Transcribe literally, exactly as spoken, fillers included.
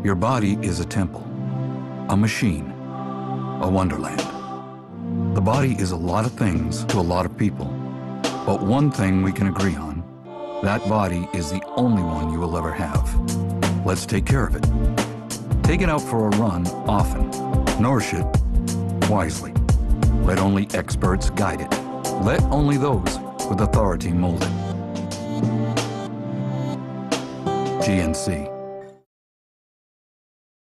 Your body is a temple, a machine, a wonderland. The body is a lot of things to a lot of people, but one thing we can agree on, that body is the only one you will ever have. Let's take care of it. Take it out for a run often. Nourish it wisely. Let only experts guide it. Let only those with authority mold it. G N C.